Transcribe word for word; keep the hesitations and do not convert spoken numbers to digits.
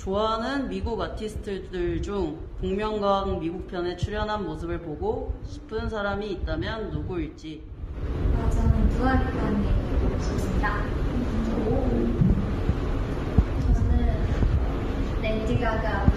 좋아하는 미국 아티스트들 중 복면가왕 미국편에 출연한 모습을 보고 싶은 사람이 있다면 누구일지. 어, 저는 두아리파님 보고 싶습니다. 저는 레이디 가가